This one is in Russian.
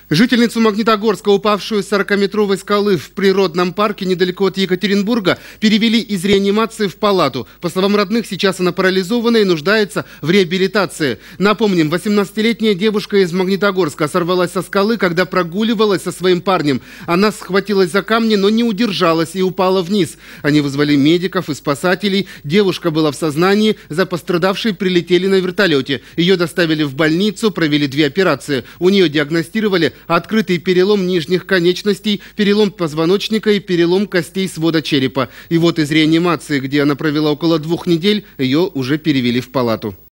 Жительницу Магнитогорска, упавшую с 40-метровой скалы в природном парке недалеко от Екатеринбурга, перевели из реанимации в палату. По словам родных, сейчас она парализована и нуждается в реабилитации. Напомним, 18-летняя девушка из Магнитогорска сорвалась со скалы, когда прогуливалась со своим парнем. Она схватилась за камни, но не удержалась и упала вниз. Они вызвали медиков и спасателей. Девушка была в сознании, за пострадавшей прилетели на вертолете. Ее доставили в больницу, провели 2 операции. У нее диагностировали открытый перелом нижних конечностей, перелом позвоночника и перелом костей свода черепа. И вот из реанимации, где она провела около 2 недель, ее уже перевели в палату.